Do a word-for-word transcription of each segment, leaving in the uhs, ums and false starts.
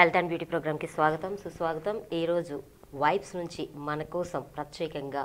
Health and beauty ప్రోగ్రామ్కి స్వాగతం సుస్వాగతం. ఈరోజు వైబ్స్ నుంచి మన కోసం ప్రత్యేకంగా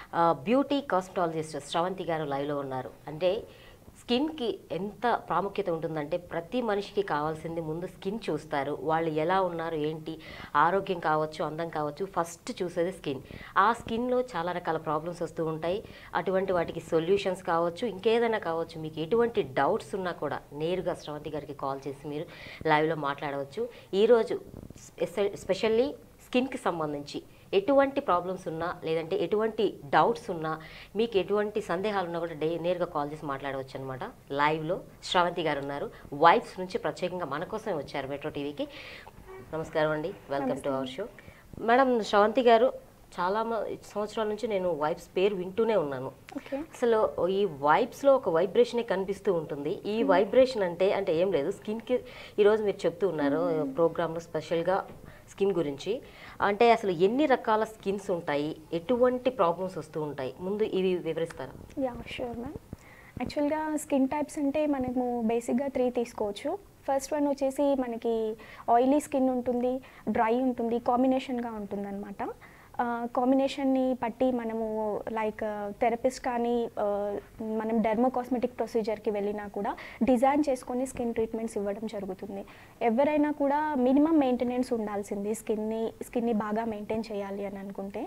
బ్యూటీ కాస్మెటాలజిస్ట్ శ్రవంతి గారు లైవ్లో ఉన్నారు. అంటే స్కిన్కి ఎంత ప్రాముఖ్యత ఉంటుందంటే ప్రతి మనిషికి కావాల్సింది ముందు స్కిన్ చూస్తారు. వాళ్ళు ఎలా ఉన్నారు ఏంటి, ఆరోగ్యం కావచ్చు, అందం కావచ్చు, ఫస్ట్ చూసేది స్కిన్. ఆ స్కిన్లో చాలా రకాల ప్రాబ్లమ్స్ వస్తూ ఉంటాయి. అటువంటి వాటికి సొల్యూషన్స్ కావచ్చు, ఇంకేదైనా కావచ్చు. మీకు ఎటువంటి డౌట్స్ ఉన్నా కూడా నేరుగా శ్రవంతి గారికి కాల్ చేసి మీరు లైవ్లో మాట్లాడవచ్చు. ఈరోజు స్పెషల్లీ స్కిన్కి సంబంధించి ఎటువంటి ప్రాబ్లమ్స్ ఉన్నా లేదంటే ఎటువంటి డౌట్స్ ఉన్నా మీకు ఎటువంటి సందేహాలు ఉన్నా కూడా డే నేరుగా కాల్ చేసి మాట్లాడవచ్చు అనమాట. లైవ్లో శ్రవంతి గారు ఉన్నారు. వైబ్స్ నుంచి ప్రత్యేకంగా మన కోసమే వచ్చారు మెట్రో టీవీకి. నమస్కారం అండి, welcome to our show. Madam Shravanti garu, చాలా సంవత్సరాల నుంచి నేను వైబ్స్ పేరు వింటూనే ఉన్నాను. అసలు ఈ వైబ్స్లో ఒక వైబ్రేషనే కనిపిస్తూ ఉంటుంది. ఈ వైబ్రేషన్ అంటే అంటే ఏం లేదు, స్కిన్కి ఈరోజు మీరు చెప్తూ ఉన్నారు ప్రోగ్రాంలో స్పెషల్గా స్కిన్ గురించి. అంటే అసలు ఎన్ని రకాల స్కిన్స్ ఉంటాయి, ఎటువంటి ప్రాబ్లమ్స్ వస్తూ ఉంటాయి, ముందు ఇవి వివరిస్తారా? Yeah sure ma'am. యాక్చువల్గా స్కిన్ టైప్స్ అంటే మనము బేసిక్గా త్రీ తీసుకోవచ్చు. ఫస్ట్ వన్ వచ్చేసి మనకి ఆయిలీ స్కిన్ ఉంటుంది, డ్రై ఉంటుంది, కాంబినేషన్గా ఉంటుంది అనమాట. కాంబినేషన్ని బట్టి మనము లైక్ థెరపిస్ట్ కానీ మనం డెర్మో కాస్మెటిక్ ప్రొసీజర్కి వెళ్ళినా కూడా డిజైన్ చేసుకొని స్కిన్ ట్రీట్మెంట్స్ ఇవ్వడం జరుగుతుంది. ఎవరైనా కూడా మినిమం మెయింటెనెన్స్ ఉండాల్సింది, స్కిన్ని స్కిన్ని బాగా మెయింటైన్ చేయాలి అని అనుకుంటే.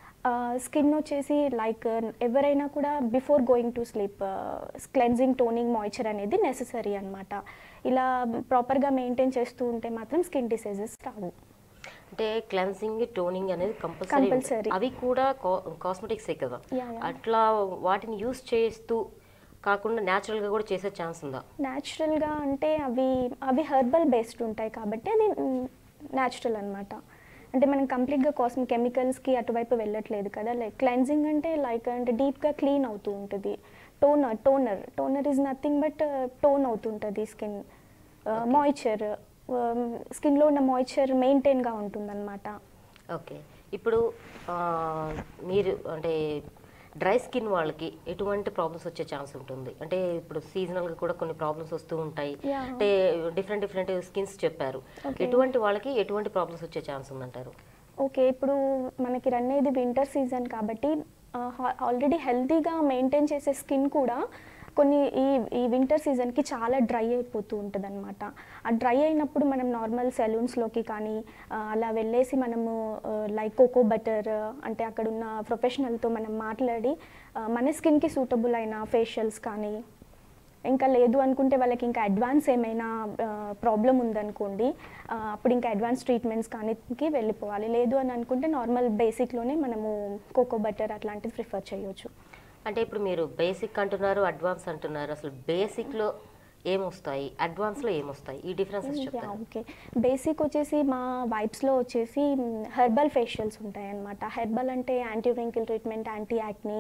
స్కిన్ వచ్చేసి లైక్ ఎవరైనా కూడా before going to sleep cleansing, toning, moisture అనేది నెససరీ అనమాట. ఇలా ప్రాపర్గా మెయింటైన్ చేస్తూ ఉంటే మాత్రం స్కిన్ డిసీజెస్ రావు. అంటే క్లెన్సింగ్, టోనింగ్ అనేది కంపల్సరీ. అవి కూడా కాస్మెటిక్సే కదా, అట్లా వాటిని యూస్ చేస్తూ కాకుండా న్యాచురల్గా కూడా చేసే ఛాన్స్ ఉందా? న్యాచురల్గా అంటే అవి అవి హెర్బల్ బేస్డ్ ఉంటాయి కాబట్టి అది న్యాచురల్ అనమాట. అంటే మనం కంప్లీట్గా కాస్మె కెమికల్స్కి అటువైపు వెళ్ళట్లేదు కదా. లైక్ క్లెన్జింగ్ అంటే లైక్ అంటే డీప్గా క్లీన్ అవుతూ ఉంటుంది. Toner toner toner is nothing but tone అవుతుంటుంది స్కిన్. మాయిశ్చర్, స్కిన్లో ఉన్న మాయిశ్చర్ మెయింటైన్గా ఉంటుందన్నమాట. ఓకే, ఇప్పుడు మీరు అంటే డ్రై స్కిన్ వాళ్ళకి ఎటువంటి ప్రాబ్లమ్స్ వచ్చే ఛాన్స్ ఉంటుంది? అంటే ఇప్పుడు సీజనల్గా కూడా కొన్ని ప్రాబ్లమ్స్ వస్తూ ఉంటాయి. అంటే డిఫరెంట్ డిఫరెంట్ స్కిన్స్ చెప్పారు. ఎటువంటి వాళ్ళకి ఎటువంటి ప్రాబ్లమ్స్ వచ్చే ఛాన్స్ ఉందంటారు? ఓకే, ఇప్పుడు మనకి రన్ అయ్యేది వింటర్ సీజన్ కాబట్టి ఆల్రెడీ హెల్తీగా మెయింటైన్ చేసే స్కిన్ కూడా కొన్ని ఈ ఈ వింటర్ సీజన్కి చాలా డ్రై అయిపోతూ ఉంటుంది అనమాట. ఆ డ్రై అయినప్పుడు మనం నార్మల్ సెలూన్స్లోకి కానీ అలా వెళ్ళేసి మనము లైక్ కోకో బటర్ అంటే అక్కడ ఉన్న ప్రొఫెషనల్తో మనం మాట్లాడి మన స్కిన్కి సూటబుల్ అయిన ఫేషియల్స్ కానీ, ఇంకా లేదు అనుకుంటే వాళ్ళకి ఇంకా అడ్వాన్స్ ఏమైనా ప్రాబ్లం ఉందనుకోండి అప్పుడు ఇంకా అడ్వాన్స్ ట్రీట్మెంట్స్ కానీ వెళ్ళిపోవాలి. లేదు అని అనుకుంటే నార్మల్ బేసిక్లోనే మనము కోకో బటర్ అట్లాంటివి ప్రిఫర్ చేయొచ్చు. అంటే ఇప్పుడు మీరు బేసిక్ అంటున్నారు, అడ్వాన్స్ అంటున్నారు. అసలు బేసిక్లో ఏమొస్తాయి, అడ్వాన్స్లో ఏమొస్తాయి, ఈ డిఫరెన్సెస్ చెప్తారా? ఓకే, బేసిక్ వచ్చేసి మా వైబ్స్లో వచ్చేసి హెర్బల్ ఫేషియల్స్ ఉంటాయి అన్నమాట. హెర్బల్ అంటే anti wrinkle treatment, anti acne,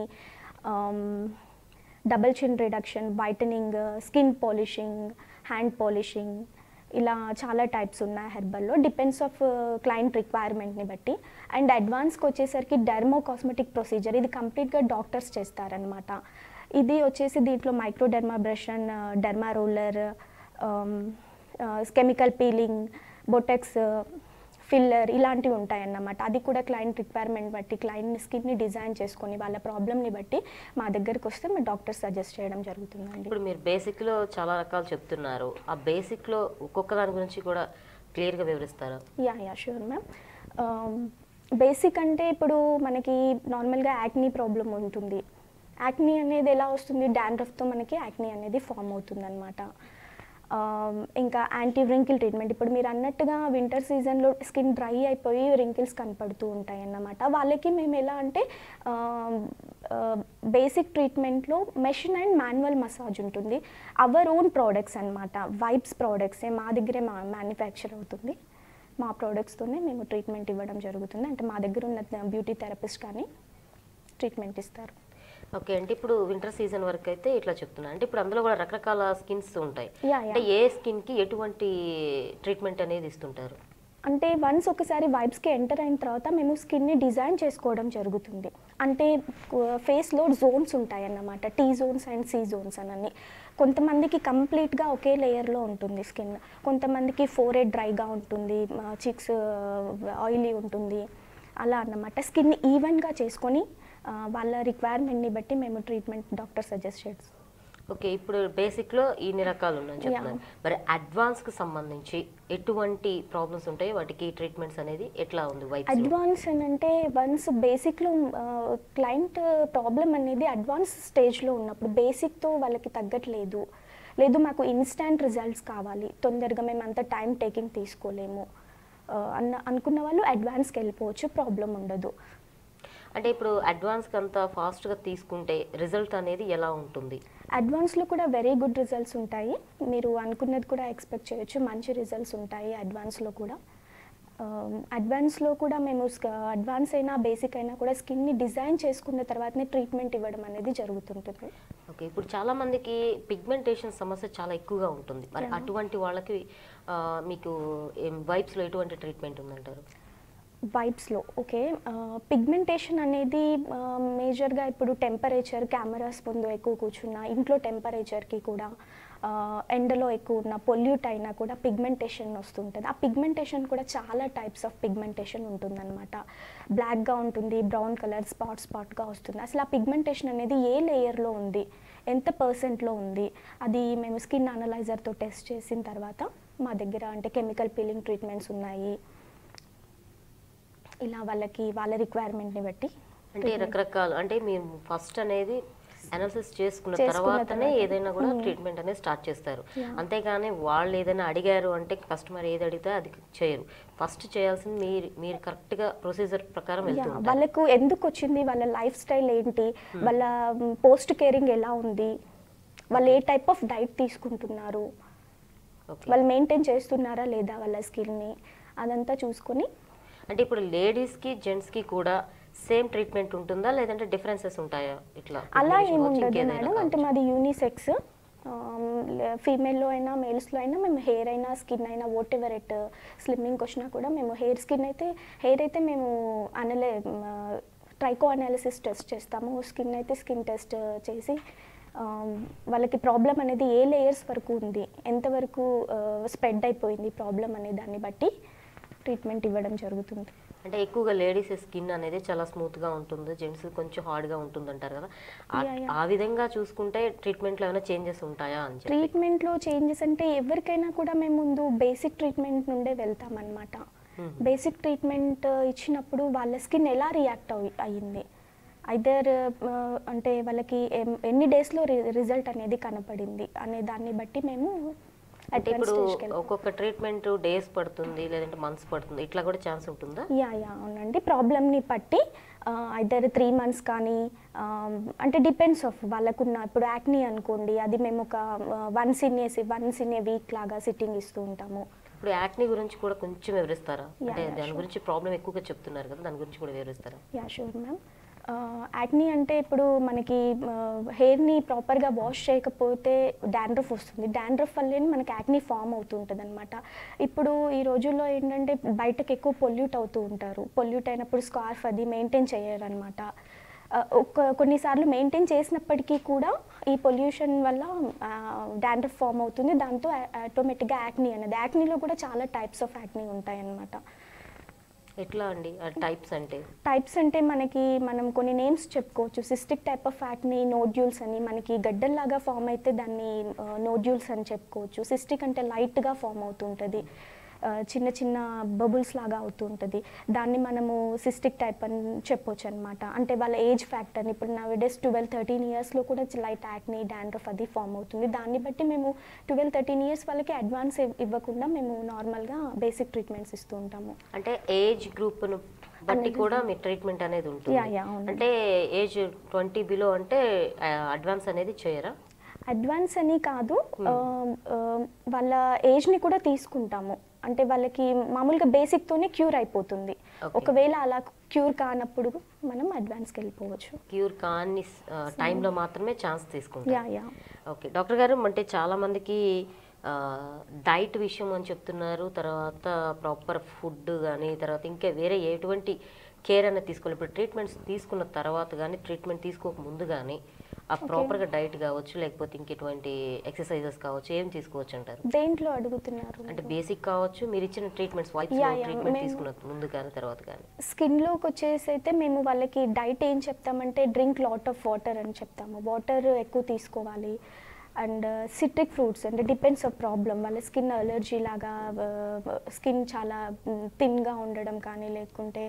double chin reduction, whitening, skin polishing, hand polishing, ఇలా చాలా టైప్స్ ఉన్నాయి హెర్బల్లో. డిపెండ్స్ ఆఫ్ క్లయింట్ రిక్వైర్మెంట్ని బట్టి. అండ్ అడ్వాన్స్కి వచ్చేసరికి డెర్మో కాస్మెటిక్ ప్రొసీజర్, ఇది కంప్లీట్గా డాక్టర్స్ చేస్తారనమాట. ఇది వచ్చేసి దీంట్లో microdermabrasion, derma roller, chemical peeling, botox, filler ఇలాంటివి ఉంటాయన్నమాట. అది కూడా క్లయింట్ రిక్వైర్మెంట్ బట్టి క్లయింట్ స్కిన్ని డిజైన్ చేసుకొని వాళ్ళ ప్రాబ్లమ్ని బట్టి మా దగ్గరికి వస్తే మా డాక్టర్ సజెస్ట్ చేయడం జరుగుతుందండి. ఇప్పుడు మీరు బేసిక్లో చాలా రకాలు చెప్తున్నారు. ఆ బేసిక్లో ఒక్కొక్క దాని గురించి కూడా క్లియర్గా వివరిస్తారా? Yeah yeah sure ma'am. Basic అంటే ఇప్పుడు మనకి నార్మల్గా యాక్నీ ప్రాబ్లం ఉంటుంది. యాక్నీ అనేది ఎలా వస్తుంది, డాండ్రఫ్తో మనకి యాక్నీ అనేది ఫామ్ అవుతుంది అనమాట. ఇంకా యాంటీ రింకిల్ ట్రీట్మెంట్, ఇప్పుడు మీరు అన్నట్టుగా వింటర్ సీజన్లో స్కిన్ డ్రై అయిపోయి రింకిల్స్ కనపడుతూ ఉంటాయి అన్నమాట. వాళ్ళకి మేము ఎలా అంటే బేసిక్ ట్రీట్మెంట్లో మెషిన్ అండ్ మాన్యువల్ మసాజ్ ఉంటుంది. అవర్ ఓన్ ప్రోడక్ట్స్ అనమాట, వైబ్స్ ప్రోడక్ట్సే మా దగ్గరే మా మ్యానుఫ్యాక్చర్ అవుతుంది. మా ప్రోడక్ట్స్తోనే మేము ట్రీట్మెంట్ ఇవ్వడం జరుగుతుంది. అంటే మా దగ్గర ఉన్న బ్యూటీ థెరపిస్ట్ కానీ ట్రీట్మెంట్ ఇస్తారు. ఓకే, అంటే ఇప్పుడు వింటర్ సీజన్ వరకు అయితే ఇట్లా చెప్తున్నా. అంటే ఇప్పుడు అందులో కూడా రకరకాల స్కిన్స్ ఉంటాయి. అంటే ఏ స్కిన్కి ఎటువంటి ట్రీట్మెంట్ అనేది ఇస్తుంటారు? అంటే వన్స్ ఒకసారి వైబ్స్కి ఎంటర్ అయిన తర్వాత మేము స్కిన్ని డిజైన్ చేసుకోవడం జరుగుతుంది. అంటే ఫేస్లో జోన్స్ ఉంటాయి అన్నమాట, T zones and C zones అని. కొంతమందికి కంప్లీట్గా ఒకే లేయర్లో ఉంటుంది స్కిన్, కొంతమందికి ఫోర్ హెడ్ డ్రైగా ఉంటుంది, చిక్స్ ఆయిలీ ఉంటుంది, అలా అన్నమాట. స్కిన్ ఈవెన్గా చేసుకొని ఆ, వాళ్ళ రిక్వైర్మెంట్ని బట్టి మేము ట్రీట్మెంట్ డాక్టర్ సజెస్ట్ చేస్తాం. ఓకే, ఇప్పుడు బేసిక్లో ఇన్ని రకాలు ఉన్నాయని చెప్తున్నారు. మరి అడ్వాన్స్కి సంబంధించి ఎటువంటి ప్రాబ్లమ్స్ ఉంటాయి, వాటికి ట్రీట్మెంట్స్ అనేది ఎట్లా ఉంది వైపు? అడ్వాన్స్ అని అంటే వన్స్ బేసిక్లో క్లయింట్ ప్రాబ్లం అనేది అడ్వాన్స్ స్టేజ్లో ఉన్నప్పుడు బేసిక్తో వాళ్ళకి తగ్గట్లేదు, లేదు మాకు ఇన్స్టాంట్ రిజల్ట్స్ కావాలి, తొందరగా మేము అంత టైం టేకింగ్ తీసుకోలేము అన్న అనుకున్న వాళ్ళు అడ్వాన్స్కి వెళ్ళిపోవచ్చు, ప్రాబ్లం ఉండదు. అంటే ఇప్పుడు అడ్వాన్స్కి అంత ఫాస్ట్గా తీసుకుంటే రిజల్ట్ అనేది ఎలా ఉంటుంది? అడ్వాన్స్లో కూడా వెరీ గుడ్ రిజల్ట్స్ ఉంటాయి, మీరు అనుకున్నది కూడా ఎక్స్పెక్ట్ చేయొచ్చు, మంచి రిజల్ట్స్ ఉంటాయి అడ్వాన్స్లో కూడా. అడ్వాన్స్లో కూడా మేము అడ్వాన్స్ అయినా బేసిక్ అయినా కూడా స్కిన్ని డిజైన్ చేసుకున్న తర్వాతనే ట్రీట్మెంట్ ఇవ్వడం అనేది జరుగుతుంటుంది. ఓకే, ఇప్పుడు చాలా మందికి పిగ్మెంటేషన్ సమస్య చాలా ఎక్కువగా ఉంటుంది. మరి అటువంటి వాళ్ళకి మీకు వైబ్స్లో ఎటువంటి ట్రీట్మెంట్ ఉందంటారు? వైబ్స్లో ఓకే, పిగ్మెంటేషన్ అనేది మేజర్గా ఇప్పుడు టెంపరేచర్, కెమెరాస్ ముందు ఎక్కువ కూర్చున్నా, ఇంట్లో టెంపరేచర్కి కూడా, ఎండలో ఎక్కువ ఉన్న, పొల్యూట్ అయినా కూడా పిగ్మెంటేషన్ వస్తుంటుంది. ఆ పిగ్మెంటేషన్ కూడా చాలా టైప్స్ ఆఫ్ పిగ్మెంటేషన్ ఉంటుందన్నమాట. బ్లాక్గా ఉంటుంది, బ్రౌన్ కలర్ స్పాట్ స్పాట్గా వస్తుంది. అసలు ఆ పిగ్మెంటేషన్ అనేది ఏ లేయర్లో ఉంది, ఎంత పర్సెంట్లో ఉంది, అది మేము స్కిన్ అనలైజర్తో టెస్ట్ చేసిన తర్వాత మా దగ్గర అంటే కెమికల్ పీలింగ్ ట్రీట్మెంట్స్ ఉన్నాయి, ఇలా వాళ్ళకి వాళ్ళ రిక్వైర్మెంట్ని బట్టి. అంటే రకరకాలు, అంటే మీరు ఫస్ట్ అనేది అనాలిసిస్ చేసుకున్న తర్వాతనే ఏదైనా కూడా ట్రీట్మెంట్ అనేది స్టార్ట్ చేస్తారు, అంతేగాని వాళ్ళు ఏదైనా అడిగారు అంటే కస్టమర్ ఏది అడిగితే అది చేయరు. ఫస్ట్ చేయాల్సింది మీరు మీరు కరెక్ట్గా ప్రొసీజర్ ప్రకారం వెళ్తారు. వాళ్ళకు ఎందుకు వచ్చింది, వాళ్ళ లైఫ్ స్టైల్ ఏంటి, వాళ్ళ పోస్ట్ కేరింగ్ ఎలా ఉంది, వాళ్ళు ఏ టైప్ ఆఫ్ డైట్ తీసుకుంటున్నారు, వాళ్ళు మెయింటైన్ చేస్తున్నారా లేదా వాళ్ళ స్కిన్ని, అదంతా చూసుకొని. అంటే ఇప్పుడు లేడీస్కి జెంట్స్కి కూడా సేమ్ ట్రీట్మెంట్ ఉంటుందా, లేదంటే డిఫరెన్సెస్ ఉంటాయా? ఇట్లా అలా ఏముండదు మేడం, అంటే మాది యూనిసెక్స్, ఫీమేల్లో అయినా మేల్స్లో అయినా మేము హెయిర్ అయినా స్కిన్ అయినా వాట్ ఎవర్ ఎట్ స్లిమ్మింగ్కి వచ్చినా కూడా మేము హెయిర్ స్కిన్ అయితే హెయిర్ అయితే మేము అనలే ట్రైకో అనాలిసిస్ టెస్ట్ చేస్తాము, స్కిన్ అయితే స్కిన్ టెస్ట్ చేసి వాళ్ళకి ప్రాబ్లం అనేది ఏ లేయర్స్ వరకు ఉంది, ఎంతవరకు స్ప్రెడ్ అయిపోయింది ప్రాబ్లం అనే దాన్ని బట్టి ట్రీట్మెంట్ ఇవ్వడం జరుగుతుంది. అంటే ఎక్కువగా లేడీస్ స్కిన్ అనేది చాలా స్మూత్గా ఉంటుంది, జెంట్స్ కొంచెం హార్డ్గా ఉంటుంది అంటారు కదా, ఆ విధంగా చూసుకుంటే ట్రీట్మెంట్లో ఏమైనా చేంజెస్ ఉంటాయా అని? ట్రీట్మెంట్లో చేంజెస్ అంటే ఎవరికైనా కూడా మేము ముందు బేసిక్ ట్రీట్మెంట్ నుండే వెళ్తామన్నమాట. బేసిక్ ట్రీట్మెంట్ ఇచ్చినప్పుడు వాళ్ళ స్కిన్ ఎలా రియాక్ట్ అయ్యింది, ఐదర్ అంటే వాళ్ళకి ఎన్ని డేస్లో రిజల్ట్ అనేది కనపడింది అనే దాన్ని బట్టి మేము. అంటే ఇప్పుడు ఒక్కొక్క ట్రీట్మెంట్ డేస్ పడుతుంది, లేదంటే మంత్స్ పడుతుంది, ఇట్లా కూడా ఛాన్స్ ఉంటుందా? యా యా అవునండి, ప్రాబ్లమ్ని బట్టి ఐదర్ త్రీ మంత్స్ కానీ, అంటే డిపెండ్స్ ఆఫ్ వాళ్ళకున్న. ఇప్పుడు యాక్నీ అనుకోండి, అది మేము ఒక once in a once in a week లాగా సిట్టింగ్ ఇస్తూ ఉంటాము. ఇప్పుడు యాక్నీ గురించి కూడా కొంచెం వివరిస్తారా? అంటే దాని గురించి ప్రాబ్లం ఎక్కువగా చెప్తున్నారు కదా, దాని గురించి కూడా వివరిస్తారా? Yeah sure ma'am. యాక్నీ అంటే ఇప్పుడు మనకి హెయిర్ని ప్రాపర్గా వాష్ చేయకపోతే డాండ్రఫ్ వస్తుంది, డాండ్రఫ్ వల్లే మనకి యాక్నీ ఫామ్ అవుతూ ఉంటుంది అనమాట. ఇప్పుడు ఈ రోజుల్లో ఏంటంటే బయటకు ఎక్కువ పొల్యూట్ అవుతూ ఉంటారు, పొల్యూట్ అయినప్పుడు స్కార్ఫ్ అది మెయింటైన్ చేయరనమాట. ఒక కొన్నిసార్లు మెయింటైన్ చేసినప్పటికీ కూడా ఈ పొల్యూషన్ వల్ల డాండ్రఫ్ ఫామ్ అవుతుంది, దాంతో ఆటోమేటిక్గా యాక్నీ అనేది. యాక్నీలో కూడా చాలా టైప్స్ ఆఫ్ యాక్నీ ఉంటాయి అన్నమాట. ఎట్లా అండి టైప్స్ అంటే? టైప్స్ అంటే మనకి మనం కొన్ని నేమ్స్ చెప్పుకోవచ్చు. Cystic type of acne, nodules అని, మనకి గడ్డల్లాగా ఫామ్ అయితే దాన్ని నోడ్యూల్స్ అని చెప్పుకోవచ్చు. సిస్టిక్ అంటే లైట్గా ఫామ్ అవుతుంటుంది, చిన్న చిన్న బబుల్స్ లాగా అవుతూ ఉంటుంది, దాన్ని మనము సిస్టిక్ టైప్ అని చెప్పొచ్చు అనమాట. అంటే వాళ్ళ ఏజ్ ఫ్యాక్టర్, ఇప్పుడు నా డేస్ ట్వెల్వ్ థర్టీన్ ఇయర్స్లో కూడా లైట్ యాక్నీ, డాండ్రఫ్ అది ఫామ్ అవుతుంది. దాన్ని బట్టి మేము ట్వెల్వ్ థర్టీన్ ఇయర్స్ వాళ్ళకి అడ్వాన్స్ ఇవ్వకుండా మేము నార్మల్గా బేసిక్ ట్రీట్మెంట్స్ ఇస్తూ ఉంటాము. అంటే ఏజ్ గ్రూప్ను బట్టి కూడా మీ ట్రీట్మెంట్ అనేది ఉంటుంది. అంటే ఏజ్ ట్వంటీ బిలో అంటే అడ్వాన్స్ అనేది చేయరా? అడ్వాన్స్ అని కాదు, వాళ్ళ ఏజ్ని కూడా తీసుకుంటాము. అంటే వాళ్ళకి మామూలుగా బేసిక్తోనే క్యూర్ అయిపోతుంది. ఒకవేళ అలా క్యూర్ కానప్పుడు మనం అడ్వాన్స్కి వెళ్ళిపోవచ్చు. క్యూర్ కాని టైంలో మాత్రమే ఛాన్స్ తీసుకుంటాం. ఓకే డాక్టర్ గారు, అంటే చాలామందికి డైట్ విషయం అని చెప్తున్నారు, తర్వాత ప్రాపర్ ఫుడ్ కానీ, తర్వాత ఇంకా వేరే ఎటువంటి కేర్ అనేది తీసుకోవాలి. ఇప్పుడు ట్రీట్మెంట్స్ తీసుకున్న తర్వాత కానీ ట్రీట్మెంట్ తీసుకోక ముందు కానీ ఆ ప్రాపర్గా డైట్ కావచ్చు లేకపోతే ఇంకెటువంటి ఎక్సర్సైజెస్ కావచ్చు ఏం తీసుకోవచ్చు అంటారు? దేంట్లో అడుగుతున్నారు? అంటే బేసిక్ కావచ్చు, మీరు ఇచ్చిన ట్రీట్మెంట్స్ వైప్స్ ట్రీట్మెంట్ తీసుకున్న ముందు కానీ తర్వాత కానీ. స్కిన్లోకి వచ్చేసి అయితే మేము వాళ్ళకి డైట్ ఏం చెప్తామంటే డ్రింక్ లాట్ ఆఫ్ వాటర్ అని చెప్తాము. వాటర్ ఎక్కువ తీసుకోవాలి. అండ్ సిట్రిక్ ఫ్రూట్స్ అంటే డిపెండ్స్ ఆఫ్ ప్రాబ్లం. వాళ్ళ స్కిన్ అలర్జీ లాగా స్కిన్ చాలా థిన్గా ఉండడం కానీ లేకుంటే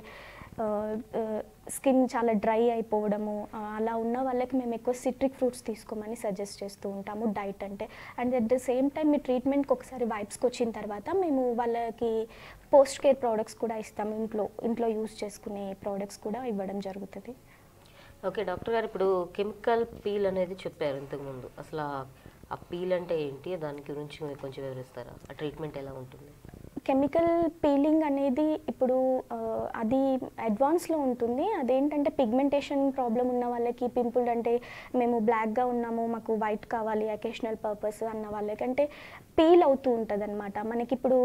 స్కిన్ చాలా డ్రై అయిపోవడము అలా ఉన్న వాళ్ళకి మేము ఎక్కువ సిట్రిక్ ఫ్రూట్స్ తీసుకోమని సజెస్ట్ చేస్తూ ఉంటాము డైట్ అంటే. And at the same time మీ ట్రీట్మెంట్కి ఒకసారి వైప్స్కి వచ్చిన తర్వాత మేము వాళ్ళకి పోస్ట్ కేర్ ప్రోడక్ట్స్ కూడా ఇస్తాము. ఇంట్లో ఇంట్లో యూస్ చేసుకునే ప్రోడక్ట్స్ కూడా ఇవ్వడం జరుగుతుంది. ఓకే డాక్టర్ గారు, ఇప్పుడు కెమికల్ పీల్ అనేది చెప్పారు ఇంతకుముందు. అసలు ఆ పీల్ అంటే ఏంటి, దాని గురించి మీరు కొంచెం వివరిస్తారా? ఆ ట్రీట్మెంట్ ఎలా ఉంటుంది? కెమికల్ పీలింగ్ అనేది ఇప్పుడు అది అడ్వాన్స్లో ఉంటుంది. అదేంటంటే పిగ్మెంటేషన్ ప్రాబ్లం ఉన్న వాళ్ళకి, పింపుల్ అంటే మేము బ్లాక్గా ఉన్నాము మాకు వైట్ కావాలి అకేషనల్ పర్పస్ అన్న వాళ్ళకి అంటే పీల్ అవుతూ ఉంటుంది అనమాట. మనకి ఇప్పుడు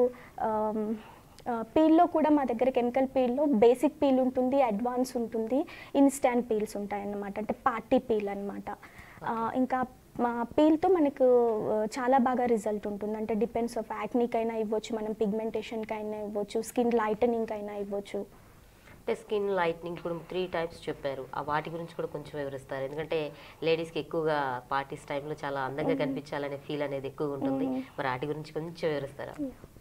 పీల్లో కూడా మా దగ్గర కెమికల్ పీల్లో బేసిక్ పీల్ ఉంటుంది, అడ్వాన్స్ ఉంటుంది, ఇన్స్టాంట్ పీల్స్ ఉంటాయి అన్నమాట. అంటే పార్టీ పీల్ అనమాట. ఇంకా మా పీల్తో మనకు చాలా బాగా రిజల్ట్ ఉంటుంది. అంటే డిపెండ్స్ ఆఫ్ యాక్నీకి అయినా ఇవ్వచ్చు, మనం పిగ్మెంటేషన్కి అయినా ఇవ్వచ్చు, స్కిన్ లైటనింగ్ అయినా ఇవ్వచ్చు. అంటే స్కిన్ లైట్నింగ్ ఇప్పుడు త్రీ టైప్స్ చెప్పారు, ఆ వాటి గురించి కూడా కొంచెం వివరిస్తారు. ఎందుకంటే లేడీస్కి ఎక్కువగా పార్టీస్ టైంలో చాలా అందంగా కనిపించాలనే ఫీల్ అనేది ఎక్కువగా ఉంటుంది. మరి వాటి గురించి కొంచెం వివరిస్తారా?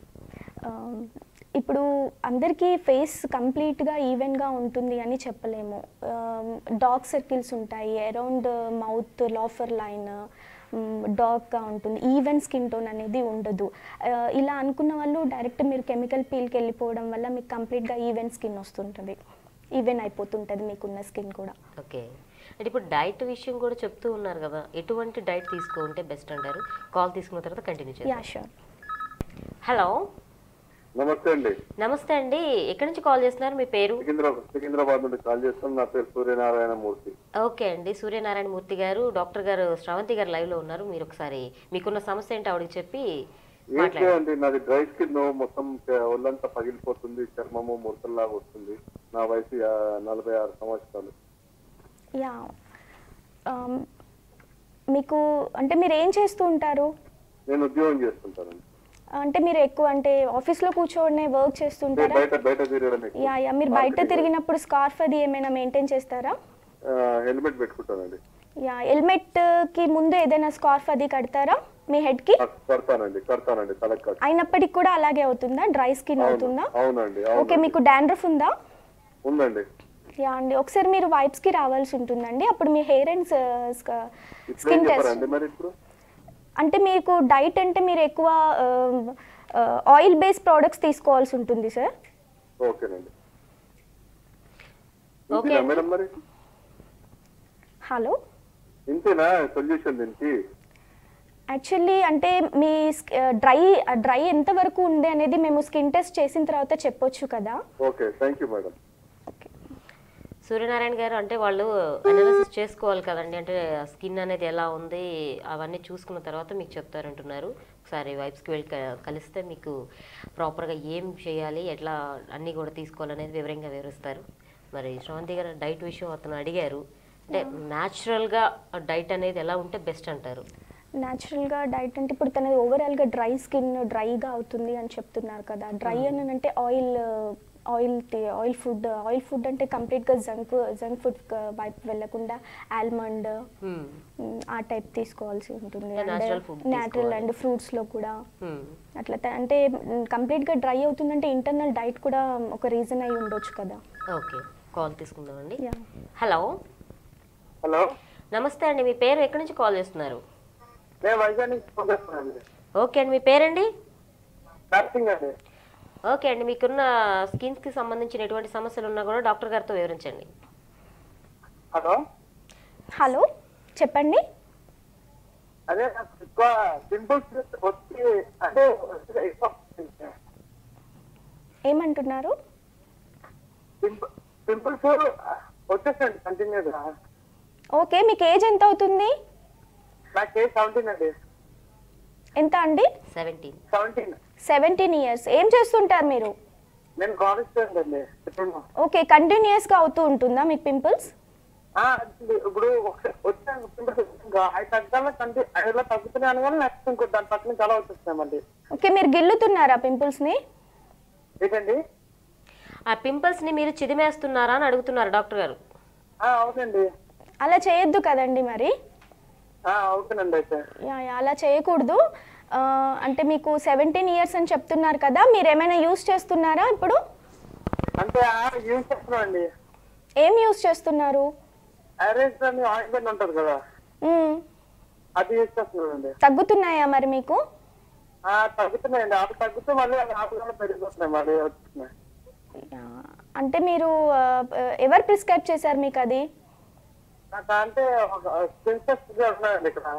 ఇప్పుడు అందరికీ ఫేస్ కంప్లీట్గా ఈవెన్గా ఉంటుంది అని చెప్పలేము. డార్క్ సర్కిల్స్ ఉంటాయి అరౌండ్ మౌత్, లాఫర్ లైన్ డార్క్గా ఉంటుంది, ఈవెన్ స్కిన్ టోన్ అనేది ఉండదు. ఇలా అనుకున్న వాళ్ళు డైరెక్ట్ మీరు కెమికల్ పీల్కి వెళ్ళిపోవడం వల్ల మీకు కంప్లీట్గా ఈవెన్ స్కిన్ వస్తుంటుంది, ఈవెన్ అయిపోతుంటుంది మీకున్న స్కిన్ కూడా. ఓకే, అంటే ఇప్పుడు డైట్ విషయం కూడా చెప్తూ ఉన్నారు కదా, ఎటువంటి డైట్ తీసుకుంటే బెస్ట్ అంటారు? కాల్ తీసుకున్న తర్వాత కంటిన్యూ చేయండి. Yeah sure. హలో, నమస్తే అండి. నమస్తే అండి, ఎక్కడి నుంచి కాల్ చేస్తున్నారు? మీ పేరు? సికింద్రాబాద్ నుండి కాల్ చేస్తాను. నా పేరు సూర్యనారాయణ మూర్తి. ఓకే అండి, సూర్యనారాయణ మూర్తి గారు, డాక్టర్ గారు శ్రవంతి గారు లైవ్ లో ఉన్నారు. మీరు ఒకసారి మీకున్న సమస్య ఏంటి ఆవిడకి చెప్పి ఏంటండి. నాది డ్రై స్కిన్, మొత్తం ఒళ్ళంతా పగిలిపోతుంది, చర్మము ముడతల్లాగా వస్తుంది. నా వయసు నలభై ఆరు సంవత్సరాలు. యా, మీకు అంటే మీరు ఏం చేస్తూ ఉంటారు? నేను ఉద్యోగం చేస్తుంటానండి. అంటే మీరు ఎక్కువ అంటే ఆఫీస్లో కూర్చోనే వర్క్ చేస్తుంటారా? యా యా మీరు బయట తిరిగినప్పుడు స్కార్ఫ్ అది ఏమైనా మెయింటైన్ చేస్తారా? హెల్మెట్ పెట్టుకుంటానండి. యా, హెల్మెట్ కి ముందు ఏదైనా స్కార్ఫ్ అది కడతారా మీ హెడ్ కి? కడతానండి కడతానండి తలకి. అయినప్పటికీ కూడా అలాగే అవుతుందా? డ్రై స్కిన్ అవుతుందా? అవునండి. ఓకే, మీకు డాండ్రఫ్ ఉందా? ఉందండి. యా అండి, ఒకసారి మీరు వైప్స్ కి రావాల్సి ఉంటుందండి. అప్పుడు మీ హెయిర్ అండ్ స్కిన్ టెస్ట్. అంటే మీకు డైట్ అంటే మీరు ఎక్కువ ఆయిల్ బేస్డ్ ప్రోడక్ట్స్ తీసుకోవాల్సి ఉంటుంది సార్. ఓకేనండి. ఓకే మేడం, మరి హలో, ఇంతేనా సొల్యూషన్ దీనికి? యాక్చువల్లీ అంటే మీ డ్రై డ్రై ఎంత వరకు ఉంది అనేది మేము స్కిన్ టెస్ట్ చేసిన తర్వాత చెప్పొచ్చు కదా. Okay, thank you madam. Suryanarayana garu, అంటే వాళ్ళు అనాలిసిస్ చేసుకోవాలి కదండి, అంటే స్కిన్ అనేది ఎలా ఉంది అవన్నీ చూసుకున్న తర్వాత మీకు చెప్తారంటున్నారు. ఒకసారి వైప్స్కి వెళ్ళి కలిస్తే మీకు ప్రాపర్గా ఏం చేయాలి, ఎట్లా అన్నీ కూడా తీసుకోవాలనేది వివరంగా వివరిస్తారు. మరి శ్రవంతి గారు డైట్ విషయం అతను అడిగారు, అంటే న్యాచురల్గా డైట్ అనేది ఎలా ఉంటే బెస్ట్ అంటారు? న్యాచురల్గా డైట్ అంటే ఇప్పుడు తనది ఓవరాల్గా డ్రై స్కిన్ డ్రైగా అవుతుంది అని చెప్తున్నారు కదా. డ్రై అని అంటే oil oil oil food oil food అంటే కంప్లీట్గా జంక్ జంక్ ఫుడ్ వైపు వెళ్ళకుండా ఆల్మండ్ ఆ టైప్ తీసుకోవాల్సి ఉంటుంది. న్యాచురల్ అండ్ ఫ్రూట్స్లో కూడా అట్లా అంటే కంప్లీట్గా డ్రై అవుతుందంటే ఇంటర్నల్ డైట్ కూడా ఒక రీజన్ అయి ఉండొచ్చు కదా. ఓకే, కాల్ తీసుకుందామండి. హలో. హలో, నమస్తే అండి, మీ పేరు ఎక్కడి నుంచి కాల్ చేస్తున్నారు? ఓకే అండి, మీ పేరండి? ఓకే అండి, మీకున్న స్కిన్స్ కి సంబంధించిన ఎటువంటి సమస్యలు ఉన్నా కూడా డాక్టర్ గారితో వివరించండి. హలో. హలో, చెప్పండి. అదే ఏమంటున్నారు? పింపుల్స్ వచ్చేసండి కంటిన్యూగా. ఓకే, మీకు ఏజ్ ఎంత అవుతుంది? నాకు ఏజ్ సెవెంటీన్ అండి. ఎంత అండి? సెవెంటీన్. Seventeen seventeen years. ఏం చేస్తుంటారు మీరు? నేను కాలేజ్ స్టూడెంట్ అండి డిప్లొమా. ఓకే, కంటిన్యూస్గా అవుతూ ఉంటుందా మీకు పింపుల్స్? ఆ, ఇప్పుడు వచ్చాను పింపుల్స్ అవి తగ్గాల కంటి అవి తగ్గుతున్నాను కానీ నెక్స్ట్ ఇంకో దాని పక్కన చాలా వచ్చేస్తాయి మళ్ళీ. ఓకే, మీరు గిల్లుతున్నారా పింపుల్స్ని? ఏంటండి? ఆ పింపుల్స్ని మీరు చిదిమేస్తున్నారా అని అడుగుతున్నారు డాక్టర్ గారు. ఆ, అవునండి. అలా చేయొద్దు కదండి మరి. ఆ, అవుతుందండి. అయితే యా యా, అలా చేయకూడదు. ఆ, అంటే మీకు సెవెంటీన్ ఇయర్స్ అని చెప్తున్నారు కదా, మీరు ఏమైనా యూస్ చేస్తున్నారా ఇప్పుడు? అంటే యూజ్ చేస్తున్నానండి. ఏం యూస్ చేస్తున్నారు? ఐరన్స్ అని ఆయింట్మెంట్ ఉంటుంది కదా, మ్మ్. అది యూజ్ చేస్తున్నానండి. తగ్గుతున్నాయా మరి మీకు? ఆ, తగ్గుతున్నాయండి. అవి తగ్గుతూ మళ్ళీ అవి ఆకులు పెరిగిపోతున్నాయి, మళ్ళీ వస్తున్నాయి. యా, అంటే మీరు ఆ, ఎవరు ప్రిస్క్రైబ్ చేశారు మీకు అది? నాకు అంటే ఒక సెన్సెస్ ఉన్నాయండి ఇక్కడ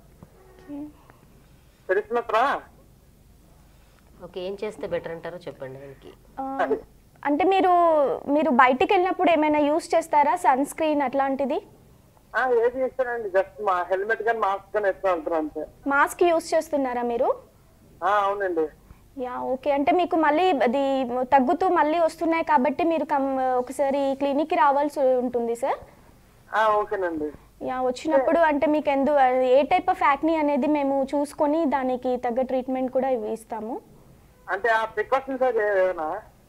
తెలిసినట్రా. ఓకే, ఏం చేస్తే బెటర్ అంటారో చెప్పండి దానికి. ఆ, అంటే మీరు మీరు బయటికి వెళ్ళినప్పుడు ఏమైనా యూస్ చేస్తారా, సన్ స్క్రీన్ అట్లాంటిది? ఆ, ఏది ఇస్తానండి, జస్ట్ మా హెల్మెట్ కానీ మాస్క్ కానీ ఎత్తున వెళ్తున్నాను అంతే. మాస్క్ యూస్ చేస్తున్నారా మీరు? ఆ, అవునండి. Yeah, okay. అంటే మీకు మళ్ళీ అది తగ్గుతూ మళ్ళీ వస్తున్నాయి కాబట్టి మీరు కమ్ ఒకసారి క్లినిక్కి రావాల్సి ఉంటుంది సార్. ఆ, ఓకేనండి. యా, వచ్చినప్పుడు అంటే మీకు ఎందు ఏ టైప్ ఆఫ్ యాక్నీ అనేది మేము చూసుకొని దానికి తగ్గ ట్రీట్మెంట్ కూడా ఇవి ఇస్తాము. అంటే ఆ ప్రికాషన్స్ ఏమైనా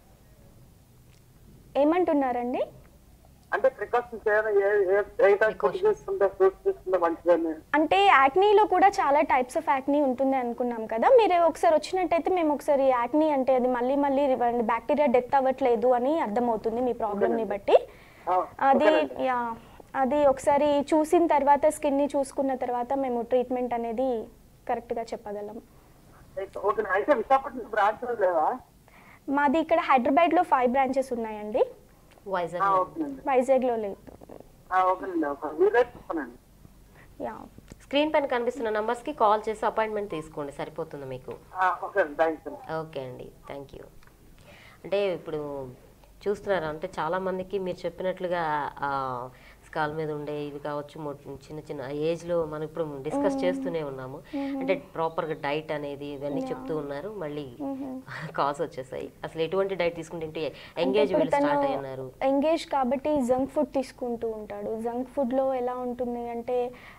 ఏమంటున్నారండి? అంటే ప్రికాషన్స్ ఏమైనా ఏ టైప్ ఫుడ్ తీసుకుంటే ఫ్రూట్స్ తీసుకుంటే మంచిదని? అంటే యాక్నీలో కూడా చాలా టైప్స్ ఆఫ్ యాక్నీ ఉంటుంది అనుకున్నాం కదా, మీరు ఒకసారి వచ్చినట్టయితే మేము ఒకసారి యాక్నీ అంటే అది మళ్ళీ మళ్ళీ బ్యాక్టీరియా డెత్ అవ్వట్లేదు అని అర్థమవుతుంది మీ ప్రాబ్లమ్ని బట్టి. అది యా, అది ఒకసారి చూసిన తర్వాత స్కిన్ని చూసుకున్న తర్వాత మేము ట్రీట్మెంట్ అనేది కరెక్ట్గా చెప్పగలం. ఓకే. అయితే విశాఖపట్నం బ్రాంచ్ లేదా? మాది ఇక్కడ హైదరాబాద్లో ఫైవ్ బ్రాంచెస్ ఉన్నాయండి, వైజాగ్. ఓకేనండి. వైజాగ్లో లేదు. ఓకేనండి. మీరే చెప్తానండి. యా, స్క్రీన్ పైన కనిపిస్తున్న నంబర్స్కి కాల్ చేసి అపాయింట్మెంట్ తీసుకోండి, సరిపోతుంది మీకు. ఓకే అండి, థ్యాంక్స్ అండి. ఓకే అండి, థ్యాంక్ యూ. అంటే ఇప్పుడు చూస్తున్నారు అంటే చాలామందికి మీరు చెప్పినట్లుగా స్కాల్ మీద ఉండే ఇవి కావచ్చు, చిన్న చిన్న ఏజ్లో మనం ఇప్పుడు డిస్కస్ చేస్తూనే ఉన్నాము. అంటే ప్రాపర్గా డైట్ అనేది ఇవన్నీ చెప్తూ ఉన్నారు, మళ్ళీ కాల్స్ వచ్చేసాయి. అసలు ఎటువంటి డైట్ తీసుకుంటే ఎంగేజ్ వీళ్ళు స్టార్ట్ అయ్యారు. ఎంగేజ్ కాబట్టి జంక్ ఫుడ్ తీసుకుంటూ ఉంటాడు. జంక్ ఫుడ్లో ఎలా ఉంటుంది అంటే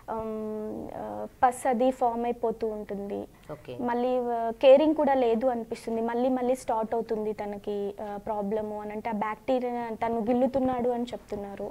పస్ అది ఫామ్ అయిపోతూ ఉంటుంది, మళ్ళీ కేరింగ్ కూడా లేదు అనిపిస్తుంది, మళ్ళీ మళ్ళీ స్టార్ట్ అవుతుంది తనకి ప్రాబ్లము అని. అంటే ఆ బ్యాక్టీరియా తను గిల్లుతున్నాడు అని చెప్తున్నారు.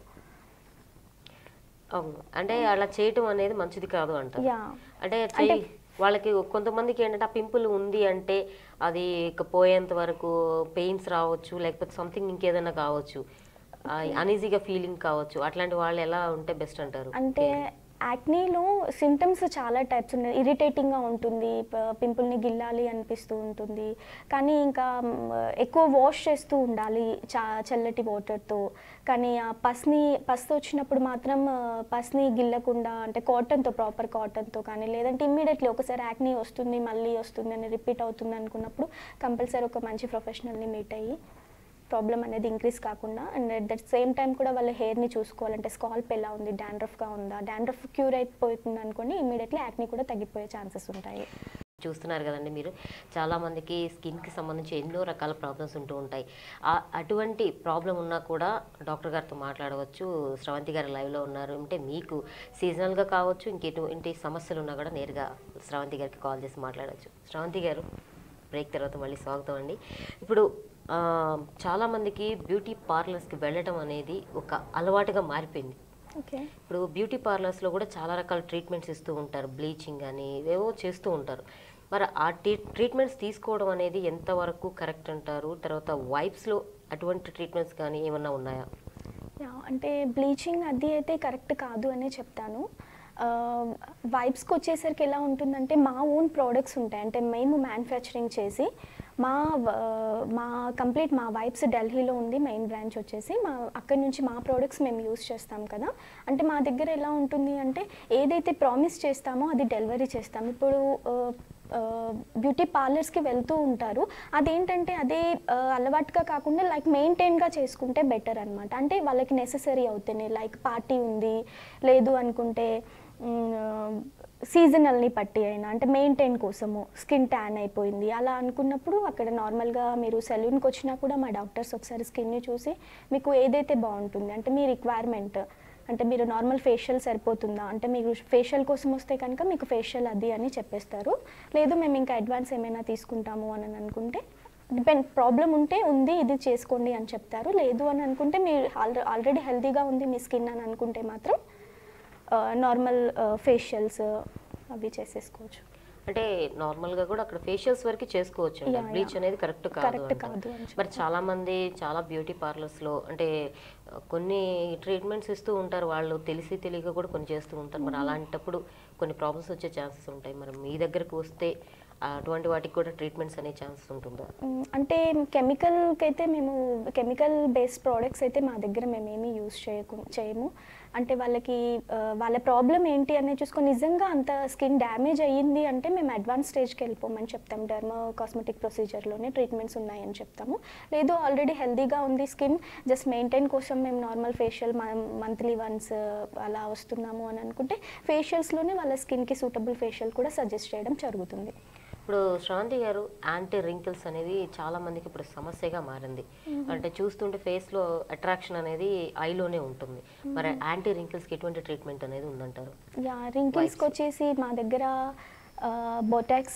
అవును, అంటే అలా చేయటం అనేది మంచిది కాదు అంటారు. యా, అంటే చెయ్యి వాళ్ళకి కొంతమందికి ఏంటంటే ఆ పింపుల్ ఉంది అంటే అది ఇక పోయేంత వరకు పెయిన్స్ రావచ్చు, లేకపోతే సంథింగ్ ఇంకేదైనా కావచ్చు, అనీజీగా ఫీలింగ్ కావచ్చు. అట్లాంటి వాళ్ళు ఎలా ఉంటే బెస్ట్ అంటారు? అంటే యాక్నీలో సింటమ్స్ చాలా టైప్స్ ఉన్నాయి. ఇరిటేటింగ్గా ఉంటుంది, పింపుల్ని గిల్లాలి అనిపిస్తూ ఉంటుంది, కానీ ఇంకా ఎక్కువ వాష్ చేస్తూ ఉండాలి చా చల్లటి వాటర్తో. కానీ ఆ పస్ని పస్ వచ్చినప్పుడు మాత్రం పస్ని గిల్లకుండా అంటే కాటన్తో, ప్రాపర్ కాటన్తో కానీ, లేదంటే ఇమ్మీడియట్లీ ఒకసారి యాక్నీ వస్తుంది మళ్ళీ వస్తుంది అని రిపీట్ అవుతుంది అనుకున్నప్పుడు కంపల్సరీ ఒక మంచి ప్రొఫెషనల్ని మీట్ అయ్యి ప్రాబ్లం అనేది ఇంక్రీజ్ కాకుండా, and at that same time కూడా వాళ్ళ హెయిర్ని చూసుకోవాలంటే స్కాల్ప్ ఎలా ఉంది, డాండ్రఫ్గా ఉందా, డాండ్రఫ్ క్యూర్ అయిపోతుంది అనుకోని ఇమీడియట్లీ యాక్నీ కూడా తగ్గిపోయే ఛాన్సెస్ ఉంటాయి. చూస్తున్నారు కదండి మీరు, చాలామందికి స్కిన్కి సంబంధించి ఎన్నో రకాల ప్రాబ్లమ్స్ ఉంటూ ఉంటాయి. అటువంటి ప్రాబ్లం ఉన్నా కూడా డాక్టర్ గారితో మాట్లాడవచ్చు. స్రవంతి గారు లైవ్లో ఉన్నారు అంటే మీకు సీజనల్గా కావచ్చు, ఇంకెటువంటి సమస్యలు ఉన్నా కూడా నేరుగా స్రవంతి గారికి కాల్ చేసి మాట్లాడవచ్చు. స్రవంతి గారు, బ్రేక్ తర్వాత మళ్ళీ స్వాగతం అండి. ఇప్పుడు చాలామందికి బ్యూటీ పార్లర్స్కి వెళ్ళటం అనేది ఒక అలవాటుగా మారిపోయింది. ఓకే, ఇప్పుడు బ్యూటీ పార్లర్స్లో కూడా చాలా రకాల ట్రీట్మెంట్స్ ఇస్తూ ఉంటారు, బ్లీచింగ్ అని ఏవో చేస్తూ ఉంటారు. మరి ఆ టీ ట్రీట్మెంట్స్ తీసుకోవడం అనేది ఎంతవరకు కరెక్ట్ అంటారు? తర్వాత వైప్స్లో అటువంటి ట్రీట్మెంట్స్ కానీ ఏమన్నా ఉన్నాయా? అంటే బ్లీచింగ్ అది అయితే కరెక్ట్ కాదు అనే చెప్తాను. వైబ్స్కి వచ్చేసరికి ఎలా ఉంటుందంటే మా ఓన్ ప్రోడక్ట్స్ ఉంటాయి, అంటే మేము మ్యానుఫ్యాక్చరింగ్ చేసి మా మా కంప్లీట్ మా వైబ్స్ ఢిల్లీలో ఉంది మెయిన్ బ్రాంచ్ వచ్చేసి, మా అక్కడి నుంచి మా ప్రోడక్ట్స్ మేము యూస్ చేస్తాం కదా. అంటే మా దగ్గర ఎలా ఉంటుంది అంటే ఏదైతే ప్రామిస్ చేస్తామో అది డెలివరీ చేస్తాం. ఇప్పుడు బ్యూటీ పార్లర్స్కి వెళ్తూ ఉంటారు, అదేంటంటే అదే అలవాటుగా కాకుండా లైక్ మెయింటైన్గా చేసుకుంటే బెటర్ అనమాట. అంటే వాళ్ళకి నెససరీ అవుతాయి, లైక్ పార్టీ ఉంది లేదు అనుకుంటే సీజనల్ని బట్టి అయినా అంటే మెయింటైన్ కోసము స్కిన్ ట్యాన్ అయిపోయింది అలా అనుకున్నప్పుడు అక్కడ నార్మల్గా మీరు సెలూన్కి వచ్చినా కూడా మా డాక్టర్స్ ఒకసారి స్కిన్ని చూసి మీకు ఏదైతే బాగుంటుంది అంటే మీ రిక్వైర్మెంట్ అంటే మీరు నార్మల్ ఫేషియల్ సరిపోతుందా అంటే మీరు ఫేషియల్ కోసం వస్తే కనుక మీకు ఫేషియల్ అది అని చెప్పేస్తారు. లేదు మేము ఇంకా అడ్వాన్స్ ఏమైనా తీసుకుంటాము అని అనుకుంటే డిపెండ్ ప్రాబ్లం ఉంటే ఉంది ఇది చేసుకోండి అని చెప్తారు. లేదు అని అనుకుంటే మీరు ఆల్రెడీ ఆల్రెడీ హెల్తీగా ఉంది మీ స్కిన్ అని అనుకుంటే మాత్రం నార్మల్ ఫేషియల్స్ అవి చేసేసుకోవచ్చు. అంటే నార్మల్గా కూడా అక్కడ ఫేషియల్స్ వరకు చేసుకోవచ్చు, బ్లీచ్ అనేది కరెక్ట్ కాదు. మరి చాలా మంది చాలా బ్యూటీ పార్లర్స్లో అంటే కొన్ని ట్రీట్మెంట్స్ ఇస్తూ ఉంటారు, వాళ్ళు తెలిసి తెలియక కూడా కొన్ని చేస్తూ ఉంటారు. మరి అలాంటప్పుడు కొన్ని ప్రాబ్లమ్స్ వచ్చే ఛాన్సెస్ ఉంటాయి. మరి మీ దగ్గరకు వస్తే అటువంటి వాటికి కూడా ట్రీట్మెంట్స్ అనే ఛాన్సెస్ ఉంటుందా? అంటే కెమికల్కి అయితే మేము కెమికల్ బేస్డ్ ప్రోడక్ట్స్ అయితే మా దగ్గర మేమేమీ యూజ్ చేయకు చేయము. అంటే వాళ్ళకి వాళ్ళ ప్రాబ్లం ఏంటి అనేది చూసుకొని నిజంగా అంత స్కిన్ డ్యామేజ్ అయ్యింది అంటే మేము అడ్వాన్స్ స్టేజ్కి వెళ్ళిపోమని చెప్తాము. డెర్మా కాస్మెటిక్ ప్రొసీజర్లోనే ట్రీట్మెంట్స్ ఉన్నాయని చెప్తాము. లేదు ఆల్రెడీ హెల్తీగా ఉంది స్కిన్ జస్ట్ మెయింటైన్ కోసం మేము నార్మల్ ఫేషియల్ మంత్లీ వన్స్ అలా వస్తున్నాము అని అనుకుంటే ఫేషియల్స్లోనే వాళ్ళ స్కిన్కి సూటబుల్ ఫేషియల్ కూడా సజెస్ట్ చేయడం జరుగుతుంది. ఇప్పుడు శ్రావంతి గారు, యాంటీ రింకిల్స్ అనేది చాలా మందికి ఇప్పుడు సమస్యగా మారింది. అంటే చూస్తుంటే ఫేస్లో అట్రాక్షన్ అనేది ఐలోనే ఉంటుంది. మరి యాంటీ రింకిల్స్కి ఎటువంటి ట్రీట్మెంట్ అనేది ఉందంటారు? యా రింకిల్స్కి వచ్చేసి మా దగ్గర బొటాక్స్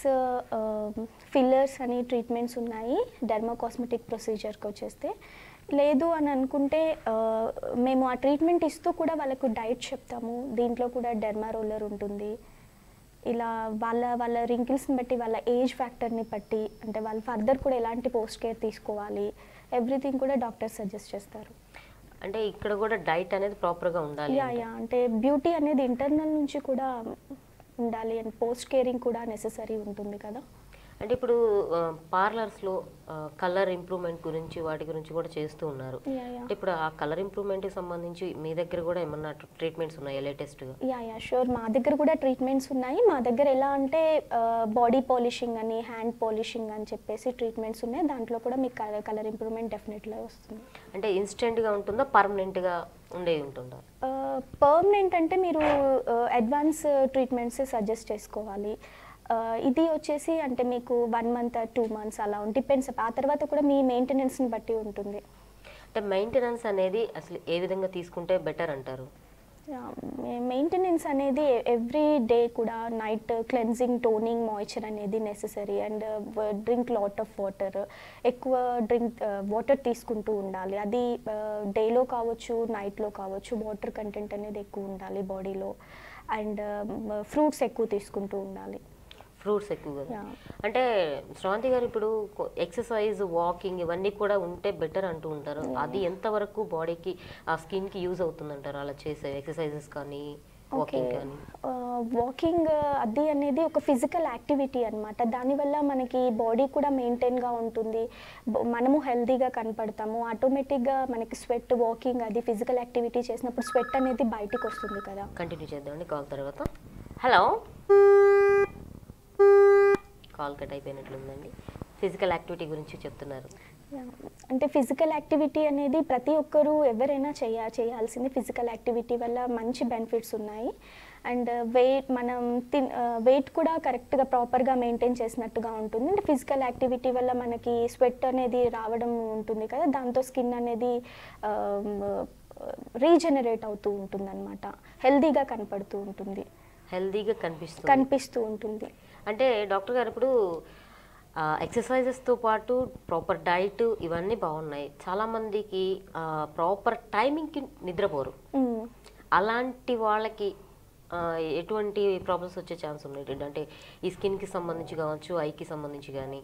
ఫిల్లర్స్ అని ట్రీట్మెంట్స్ ఉన్నాయి డెర్మా కాస్మెటిక్ ప్రొసీజర్కి వచ్చేస్తే. లేదు అని అనుకుంటే మేము ఆ ట్రీట్మెంట్ ఇస్తూ కూడా వాళ్ళకు డైట్ చెప్తాము. దీంట్లో కూడా డెర్మా రోలర్ ఉంటుంది. ఇలా వాళ్ళ వాళ్ళ రింకిల్స్ని బట్టి వాళ్ళ ఏజ్ ఫ్యాక్టర్ని బట్టి అంటే వాళ్ళు ఫర్దర్ కూడా ఎలాంటి పోస్ట్ కేర్ తీసుకోవాలి ఎవ్రీథింగ్ కూడా డాక్టర్ సజెస్ట్ చేస్తారు. అంటే ఇక్కడ కూడా డైట్ అనేది ప్రాపర్గా ఉండాలి. యా యా అంటే బ్యూటీ అనేది ఇంటర్నల్ నుంచి కూడా ఉండాలి అండ్ పోస్ట్ కేరింగ్ కూడా నెససరీ ఉంటుంది కదా. అంటే ఇప్పుడు పార్లర్స్లో కలర్ ఇంప్రూవ్మెంట్ గురించి వాటి గురించి కూడా చేస్తూ ఉన్నారు. అంటే ఇప్పుడు ఆ కలర్ ఇంప్రూవ్మెంట్కి సంబంధించి మీ దగ్గర కూడా ఏమన్నా ట్రీట్మెంట్స్ ఉన్నాయా లేటెస్ట్గా? యా యా షూర్, మా దగ్గర కూడా ట్రీట్మెంట్స్ ఉన్నాయి. మా దగ్గర ఎలా అంటే బాడీ పాలిషింగ్ అని హ్యాండ్ పాలిషింగ్ అని చెప్పేసి ట్రీట్మెంట్స్ ఉన్నాయి. దాంట్లో కూడా మీకు కలర్ ఇంప్రూవ్మెంట్ డెఫినెట్గా వస్తుంది. అంటే ఇన్స్టెంట్గా ఉంటుందా పర్మనెంట్గా ఉండేది ఉంటుందా? పర్మనెంట్ అంటే మీరు అడ్వాన్స్ ట్రీట్మెంట్స్ సజెస్ట్ చేసుకోవాలి. ఇది వచ్చేసి అంటే మీకు వన్ మంత్ టూ మంత్స్ అలా డిపెండ్స్. ఆ తర్వాత కూడా మీ మెయింటెనెన్స్ని బట్టి ఉంటుంది. అంటే మెయింటెనెన్స్ అనేది అసలు ఏ విధంగా తీసుకుంటే బెటర్ అంటారు? మెయింటెనెన్స్ అనేది ఎవ్రీ డే కూడా నైట్ క్లెన్జింగ్ టోనింగ్ మాయిశ్చర్ అనేది necessary and drink lot of water, ఎక్కువ డ్రింక్ వాటర్ తీసుకుంటూ ఉండాలి. అది డేలో కావచ్చు నైట్లో కావచ్చు వాటర్ కంటెంట్ అనేది ఎక్కువ ఉండాలి బాడీలో. అండ్ ఫ్రూట్స్ ఎక్కువ తీసుకుంటూ ఉండాలి. ఫ్రూట్స్ ఎక్కువగా. అంటే శ్రావంతి గారు ఇప్పుడు ఎక్సర్సైజ్ వాకింగ్ ఇవన్నీ కూడా ఉంటే బెటర్ అంటూ ఉంటారు. అది ఎంతవరకు బాడీకి ఆ స్కిన్కి యూజ్ అవుతుంది అంటారు అలా చేసే ఎక్సర్సైజెస్ కానీ వాకింగ్ కానీ? వాకింగ్ అది అనేది ఒక ఫిజికల్ యాక్టివిటీ అనమాట. దానివల్ల మనకి బాడీ కూడా మెయింటైన్గా ఉంటుంది, మనము హెల్తీగా కనపడతాము. ఆటోమేటిక్గా మనకి స్వెట్ వాకింగ్ అది ఫిజికల్ యాక్టివిటీ చేసినప్పుడు స్వెట్ అనేది బయటికి వస్తుంది కదా. కంటిన్యూ చేద్దామండి కాల్ తర్వాత. హలో, కాల్ కట్ అయిపోయినట్లుందండి. ఫిజికల్ యాక్టివిటీ గురించి చెప్తున్నారు. అంటే ఫిజికల్ యాక్టివిటీ అనేది ప్రతి ఒక్కరూ ఎవరైనా చేయ చేయాల్సింది. ఫిజికల్ యాక్టివిటీ వల్ల మంచి బెనిఫిట్స్ ఉన్నాయి. అండ్ వెయిట్ మనం తిన్ వెయిట్ కూడా కరెక్ట్గా ప్రాపర్గా మెయింటైన్ చేసినట్టుగా ఉంటుంది. అంటే ఫిజికల్ యాక్టివిటీ వల్ల మనకి స్వెట్ అనేది రావడం ఉంటుంది కదా, దాంతో స్కిన్ అనేది రీజనరేట్ అవుతూ ఉంటుంది అనమాట, హెల్దీగా కనపడుతూ ఉంటుంది, హెల్దీగా కనిపిస్తుంది కనిపిస్తూ ఉంటుంది. అంటే డాక్టర్ గారు ఇప్పుడు ఎక్సర్సైజెస్తో పాటు ప్రాపర్ డైట్ ఇవన్నీ బాగున్నాయి. చాలామందికి ప్రాపర్ టైమింగ్కి నిద్రపోరు. అలాంటి వాళ్ళకి ఎటువంటి ప్రాబ్లమ్స్ వచ్చే ఛాన్స్ ఉన్నాయి? అంటే ఈ స్కిన్కి సంబంధించి కావచ్చు, ఐకి సంబంధించి కానీ.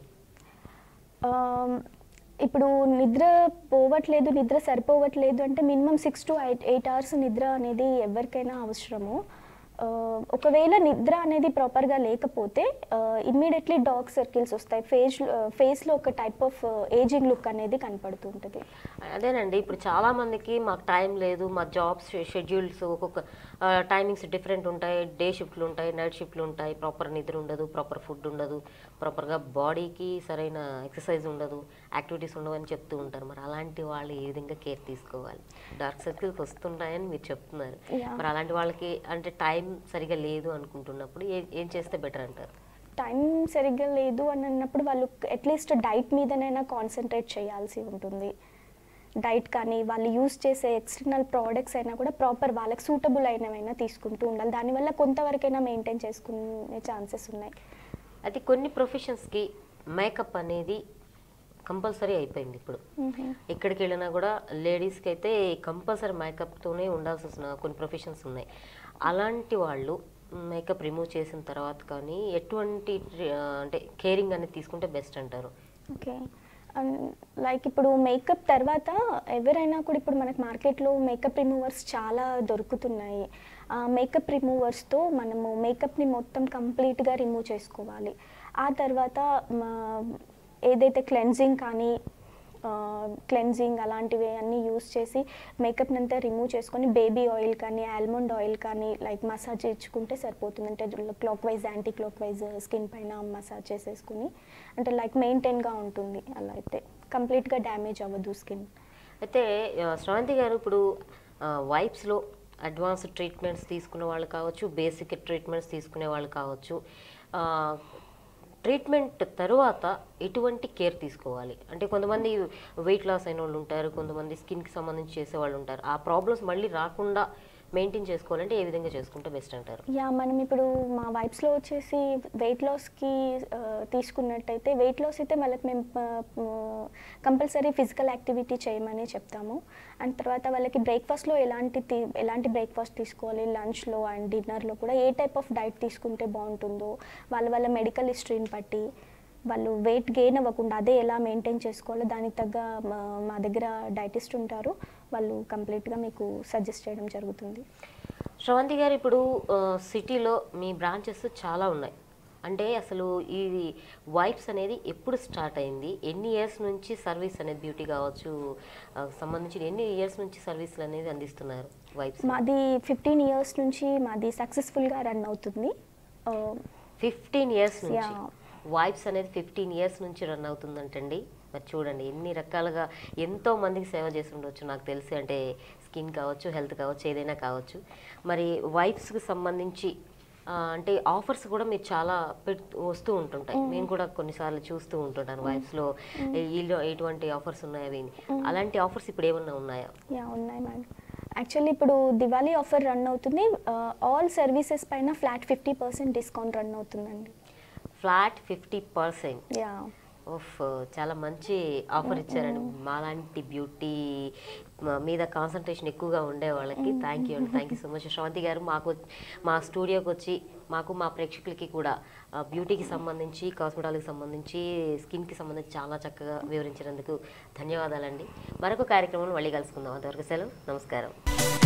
ఇప్పుడు నిద్ర పోవట్లేదు, నిద్ర సరిపోవట్లేదు అంటే minimum six to eight eight hours నిద్ర అనేది ఎవరికైనా అవసరము. ఒకవేళ నిద్ర అనేది ప్రాపర్గా లేకపోతే ఇమ్మీడియట్లీ డార్క్ సర్కిల్స్ వస్తాయి, ఫేస్ ఫేస్లో ఒక టైప్ ఆఫ్ ఏజింగ్ లుక్ అనేది కనపడుతూ ఉంటుంది. అదేనండి, ఇప్పుడు చాలామందికి మాకు టైం లేదు, మా జాబ్స్ షెడ్యూల్స్ ఒక్కొక్క టైమింగ్స్ డిఫరెంట్ ఉంటాయి, డే షిఫ్ట్లు ఉంటాయి, నైట్ షిఫ్ట్లు ఉంటాయి, ప్రాపర్ నిద్ర ఉండదు, ప్రాపర్ ఫుడ్ ఉండదు, ప్రాపర్గా బాడీకి సరైన ఎక్సర్సైజ్ ఉండదు, యాక్టివిటీస్ ఉండవు అని చెప్తూ ఉంటారు. మరి అలాంటి వాళ్ళు ఏ విధంగా కేర్ తీసుకోవాలి? డార్క్ సర్కిల్స్ వస్తుంటాయని మీరు చెప్తున్నారు. Yeah. మరి అలాంటి వాళ్ళకి అంటే టైం సరిగా లేదు అనుకుంటున్నప్పుడు ఏ ఏం చేస్తే బెటర్ అంటారు? టైం సరిగ్గా లేదు అని అన్నప్పుడు వాళ్ళు అట్లీస్ట్ డైట్ మీదనైనా కాన్సన్ట్రేట్ చేయాల్సి ఉంటుంది. డైట్ కానీ వాళ్ళు యూస్ చేసే ఎక్స్టర్నల్ ప్రోడక్ట్స్ అయినా కూడా ప్రాపర్ వాళ్ళకి సూటబుల్ అయినవైనా తీసుకుంటూ ఉండాలి. దానివల్ల కొంతవరకైనా మెయింటైన్ చేసుకునే ఛాన్సెస్ ఉన్నాయి. అయితే కొన్ని ప్రొఫెషన్స్కి మేకప్ అనేది కంపల్సరీ అయిపోయింది ఇప్పుడు. ఎక్కడికి వెళ్ళినా కూడా లేడీస్కి అయితే కంపల్సరీ మేకప్తోనే ఉండాల్సి వస్తున్న కొన్ని ప్రొఫెషన్స్ ఉన్నాయి. అలాంటి వాళ్ళు మేకప్ రిమూవ్ చేసిన తర్వాత కానీ ఎటువంటి అంటే కేరింగ్ అనేది తీసుకుంటే బెస్ట్ అంటారు? ఓకే, లైక్ ఇప్పుడు మేకప్ తర్వాత ఎవరైనా కూడా ఇప్పుడు మనకి మార్కెట్లో మేకప్ రిమూవర్స్ చాలా దొరుకుతున్నాయి. ఆ మేకప్ రిమూవర్స్తో మనము మేకప్ని మొత్తం కంప్లీట్గా రిమూవ్ చేసుకోవాలి. ఆ తర్వాత ఏదైతే క్లెన్జింగ్ కానీ క్లెన్జింగ్ అలాంటివి అన్నీ యూస్ చేసి మేకప్ని అంతా రిమూవ్ చేసుకొని బేబీ ఆయిల్ కానీ ఆల్మండ్ ఆయిల్ కానీ లైక్ మసాజ్ ఇచ్చుకుంటే సరిపోతుంది. అంటే clockwise anticlockwise skin పైన మసాజ్ చేసేసుకుని అంటే లైక్ మెయింటైన్గా ఉంటుంది. అలా అయితే కంప్లీట్గా డ్యామేజ్ అవ్వదు స్కిన్. అయితే శ్రవంతి గారు, ఇప్పుడు వైప్స్లో అడ్వాన్స్డ్ ట్రీట్మెంట్స్ తీసుకునే వాళ్ళు కావచ్చు, బేసిక్ ట్రీట్మెంట్స్ తీసుకునే వాళ్ళు కావచ్చు, ట్రీట్మెంట్ తర్వాత ఎటువంటి కేర్ తీసుకోవాలి? అంటే కొంతమంది వెయిట్ లాస్ అయిన వాళ్ళు ఉంటారు, కొంతమంది స్కిన్కి సంబంధించి చేసే వాళ్ళు ఉంటారు. ఆ ప్రాబ్లమ్స్ మళ్ళీ రాకుండా మెయింటైన్ చేసుకోవాలంటే ఏ విధంగా చేసుకుంటే బెస్ట్ అంటారు? యా, మనం ఇప్పుడు మా వైప్స్లో వచ్చేసి వెయిట్ లాస్కి తీసుకున్నట్టయితే వెయిట్ లాస్ అయితే వాళ్ళకి మేము కంపల్సరీ ఫిజికల్ యాక్టివిటీ చేయమని చెప్తాము. అండ్ తర్వాత వాళ్ళకి బ్రేక్ఫాస్ట్లో ఎలాంటి ఎలాంటి బ్రేక్ఫాస్ట్ తీసుకోవాలి, లంచ్లో అండ్ డిన్నర్లో కూడా ఏ టైప్ ఆఫ్ డైట్ తీసుకుంటే బాగుంటుందో వాళ్ళ వాళ్ళ మెడికల్ హిస్టరీని బట్టి వాళ్ళు వెయిట్ గెయిన్ అవ్వకుండా అదే ఎలా మెయింటైన్ చేసుకోవాలో దానికి తగ్గ మా దగ్గర డైటిస్ట్ ఉంటారు, వాళ్ళు కంప్లీట్గా మీకు సజెస్ట్ చేయడం జరుగుతుంది. శ్రవంతి గారు, ఇప్పుడు సిటీలో మీ బ్రాంచెస్ చాలా ఉన్నాయి. అంటే అసలు ఈ వైప్స్ అనేది ఎప్పుడు స్టార్ట్ అయింది? ఎన్ని ఇయర్స్ నుంచి సర్వీస్ అనేది బ్యూటీ కావచ్చు సంబంధించి ఎన్ని ఇయర్స్ నుంచి సర్వీసులు అనేది అందిస్తున్నారు వైప్స్? మాది ఫిఫ్టీన్ ఇయర్స్ నుంచి మాది సక్సెస్ఫుల్గా రన్ అవుతుంది. ఫిఫ్టీన్ ఇయర్స్ నుంచి వైప్స్ అనేది ఫిఫ్టీన్ ఇయర్స్ నుంచి రన్ అవుతుందంటండి. మరి చూడండి ఎన్ని రకాలుగా ఎంతో మందికి సేవ చేసి ఉండవచ్చు నాకు తెలిసి. అంటే స్కిన్ కావచ్చు, హెల్త్ కావచ్చు, ఏదైనా కావచ్చు. మరి వైప్స్కి సంబంధించి అంటే ఆఫర్స్ కూడా మీరు చాలా పెట్ వస్తూ ఉంటుంటాయి. నేను కూడా కొన్నిసార్లు చూస్తూ ఉంటుంటాను వైప్స్లో వీళ్ళు ఎటువంటి ఆఫర్స్ ఉన్నాయి అవి. అలాంటి ఆఫర్స్ ఇప్పుడు ఏమన్నా ఉన్నాయా? యా, ఉన్నాయి మేడం. యాక్చువల్లీ ఇప్పుడు దివాళీ ఆఫర్ రన్ అవుతుంది. ఆల్ సర్వీసెస్ పైన flat fifty percent discount run అవుతుందండి. ఫ్లాట్ ఫిఫ్టీ పర్సెంట్ యా, ఓఫ్, చాలా మంచి ఆఫర్ ఇచ్చారండి మాలాంటి బ్యూటీ మీద కాన్సన్ట్రేషన్ ఎక్కువగా ఉండే వాళ్ళకి. థ్యాంక్ యూ అండి, thank you so much Sravanthi garu. మాకు మా స్టూడియోకి వచ్చి మాకు మా ప్రేక్షకులకి కూడా బ్యూటీకి సంబంధించి, కాస్మెటాలజీకి సంబంధించి, స్కిన్కి సంబంధించి చాలా చక్కగా వివరించినందుకు ధన్యవాదాలండి. మరొక కార్యక్రమంలో మళ్ళీ కలుసుకుందాం. అంతవరకు సెలవు, నమస్కారం.